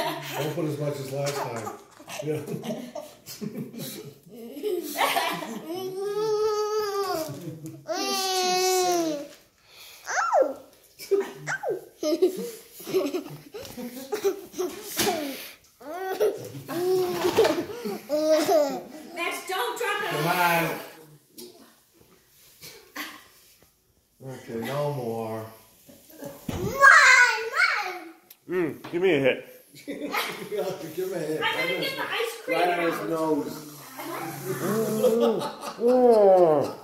Don't put as much as last time. Yeah. Max, don't drop it. Come on. Okay, no more. Give me a hit. Give him a hit. I'm gonna get the ice cream Right on out. his nose. Oh.